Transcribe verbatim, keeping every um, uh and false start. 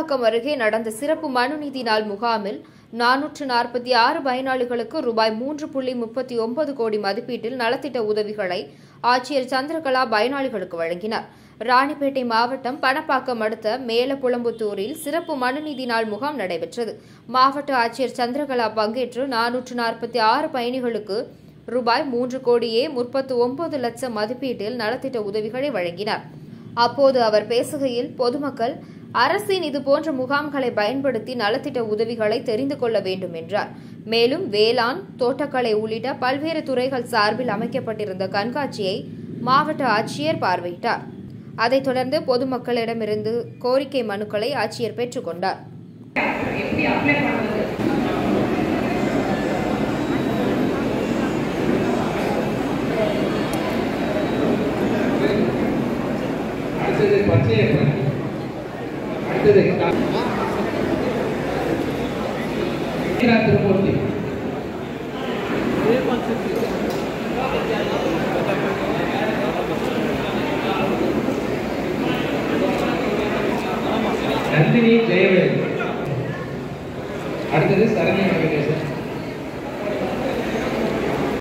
பணப்பாக்கம் அருகே நடந்த சிறப்பு மனுநீதி நாள் முகாமில் நானூற்று நாற்பத்தி ஆறு பயனாளிகளுக்கு ரூபாய் மூன்று புள்ளி முப்பத்தி ஒன்பது கோடி மதிப்பீட்டில் நலத்திட்ட உதவிகளை ஆட்சியர் சந்திரகலா பயனாளிகளுக்கு வழங்கினார். ராணிப்பேட்டை மாவட்டம் பணப்பாக்கம் அடுத்த மேலப்புலம்புத்தூரில் சிறப்பு மனுநீதி நாள் முகாம் நடைபெற்றது. மாவட்ட ஆட்சியர் சந்திரகலா பங்கேற்று நானூற்று நாற்பத்தி ஆறு பயணிகளுக்கு ரூபாய் மூன்று கோடியே முப்பத்து ஒன்பது லட்சம் மதிப்பீட்டில் நலத்திட்ட உதவிகளை வழங்கினார். அப்போது அவர் பேசுகையில், பொதுமக்கள் அரசின் இதுபோன்ற முகாம்களை பயன்படுத்தி நலத்திட்ட உதவிகளை தெரிந்து கொள்ள வேண்டும் என்றார். மேலும் வேளாண், தோட்டக்கலை உள்ளிட்ட பல்வேறு துறைகள் சார்பில் அமைக்கப்பட்டிருந்த கண்காட்சியை மாவட்ட ஆட்சியர் பார்வையிட்டார். அதைத் தொடர்ந்து பொதுமக்களிடமிருந்து கோரிக்கை மனுக்களை ஆட்சியர் பெற்றுக் கொண்டார். திருமூர்த்தி நந்தினி ஜெயவேல் அடுத்தது சரண்யா.